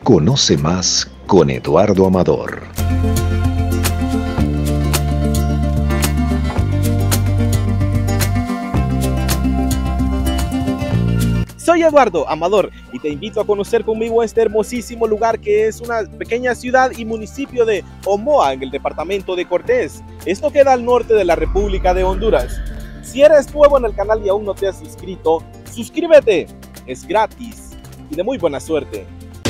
Conoce más con Eduardo Amador. Soy Eduardo Amador y te invito a conocer conmigo este hermosísimo lugar que es una pequeña ciudad y municipio de Omoa en el departamento de Cortés. Esto queda al norte de la República de Honduras. Si eres nuevo en el canal y aún no te has suscrito, suscríbete, es gratis y de muy buena suerte.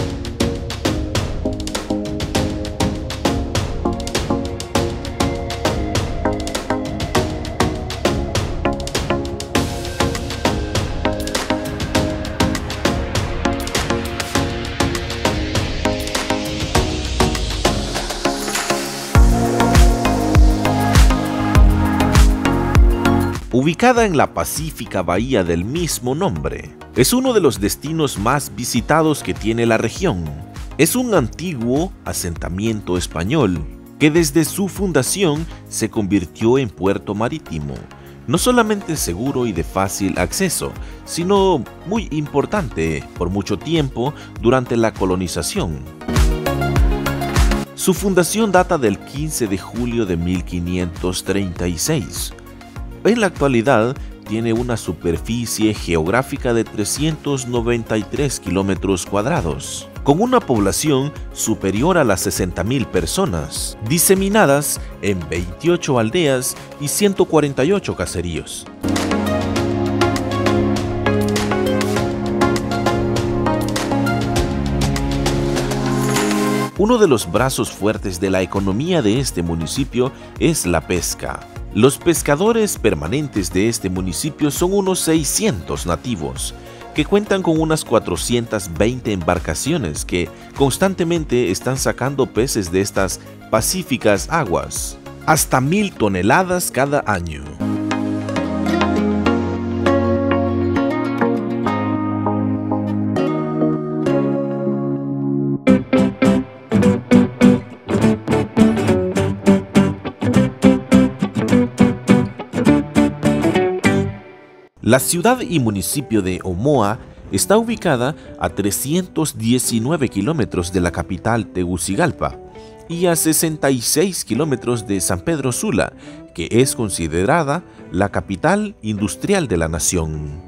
Ubicada en la pacífica bahía del mismo nombre, es uno de los destinos más visitados que tiene la región. Es un antiguo asentamiento español que desde su fundación se convirtió en puerto marítimo, no solamente seguro y de fácil acceso, sino muy importante por mucho tiempo durante la colonización. Su fundación data del 15 de julio de 1536. En la actualidad tiene una superficie geográfica de 393 kilómetros cuadrados, con una población superior a las 60,000 personas, diseminadas en 28 aldeas y 148 caseríos. Uno de los brazos fuertes de la economía de este municipio es la pesca. Los pescadores permanentes de este municipio son unos 600 nativos, que cuentan con unas 420 embarcaciones que constantemente están sacando peces de estas pacíficas aguas, hasta 1,000 toneladas cada año. La ciudad y municipio de Omoa está ubicada a 319 kilómetros de la capital Tegucigalpa y a 66 kilómetros de San Pedro Sula, que es considerada la capital industrial de la nación.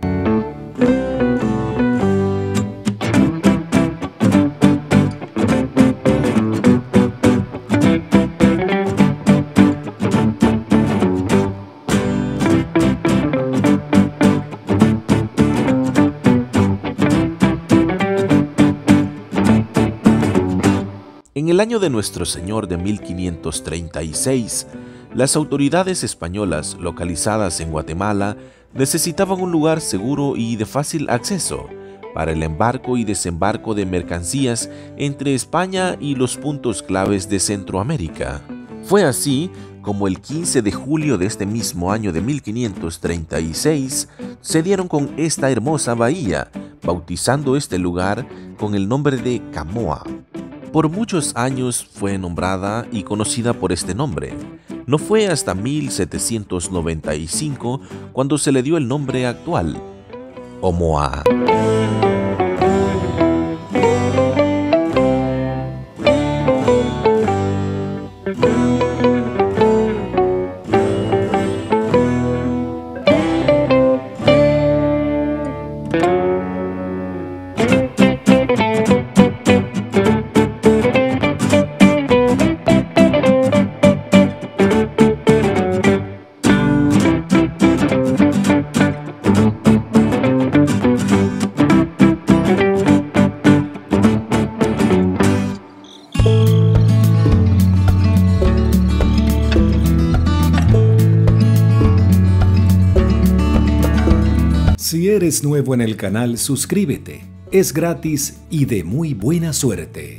En el año de Nuestro Señor de 1536, las autoridades españolas localizadas en Guatemala necesitaban un lugar seguro y de fácil acceso para el embarco y desembarco de mercancías entre España y los puntos claves de Centroamérica. Fue así como el 15 de julio de este mismo año de 1536 se dieron con esta hermosa bahía, bautizando este lugar con el nombre de Camoa. Por muchos años fue nombrada y conocida por este nombre. No fue hasta 1795 cuando se le dio el nombre actual, Omoa. Si eres nuevo en el canal, suscríbete. Es gratis y de muy buena suerte.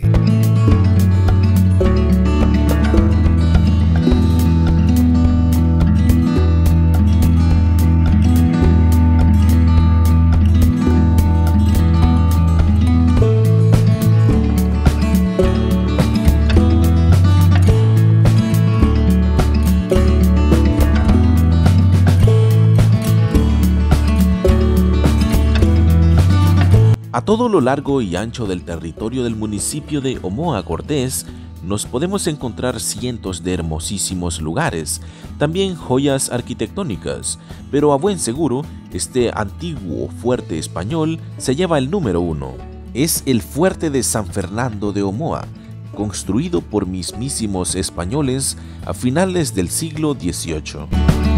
A todo lo largo y ancho del territorio del municipio de Omoa Cortés, nos podemos encontrar cientos de hermosísimos lugares, también joyas arquitectónicas, pero a buen seguro, este antiguo fuerte español se lleva el número 1. Es el fuerte de San Fernando de Omoa, construido por mismísimos españoles a finales del siglo XVIII.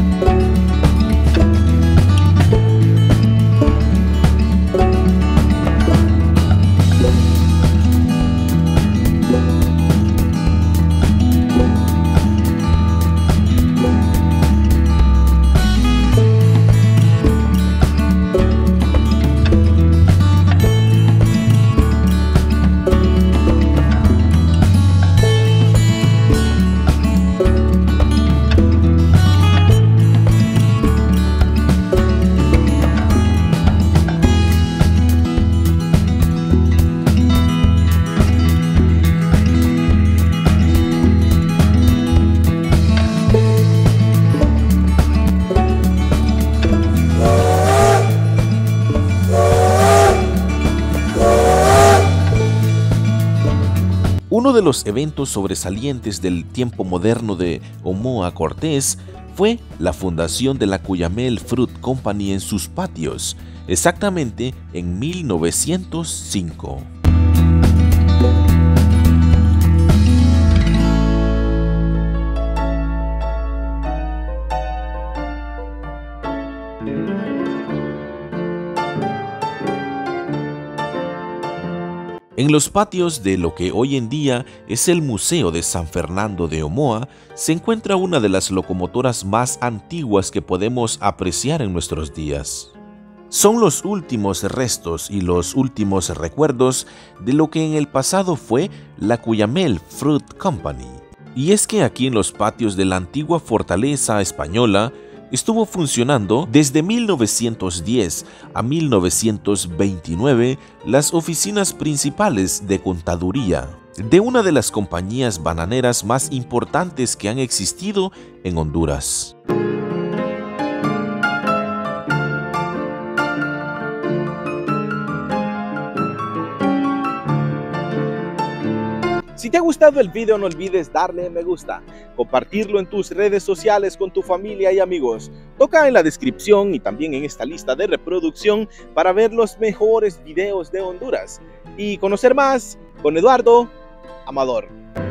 Uno de los eventos sobresalientes del tiempo moderno de Omoa Cortés fue la fundación de la Cuyamel Fruit Company en sus patios, exactamente en 1905. En los patios de lo que hoy en día es el Museo de San Fernando de Omoa se encuentra una de las locomotoras más antiguas que podemos apreciar en nuestros días. Son los últimos restos y los últimos recuerdos de lo que en el pasado fue la Cuyamel Fruit Company. Y es que aquí en los patios de la antigua fortaleza española estuvo funcionando desde 1910 a 1929 las oficinas principales de contaduría de una de las compañías bananeras más importantes que han existido en Honduras. Si te ha gustado el video, no olvides darle me gusta, compartirlo en tus redes sociales con tu familia y amigos. Toca en la descripción y también en esta lista de reproducción para ver los mejores videos de Honduras y conocer más con Eduardo Amador.